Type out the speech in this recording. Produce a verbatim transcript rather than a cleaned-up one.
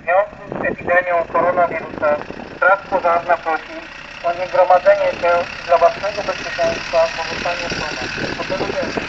związku z epidemią koronawirusa Straż Pożarna prosi o niegromadzenie się dla własnego bezpieczeństwa pozostanie w domach.